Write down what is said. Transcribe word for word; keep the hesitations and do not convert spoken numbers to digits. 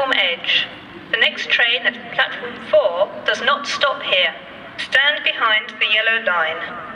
platform edge. The next train at platform four does not stop here. Stand behind the yellow line.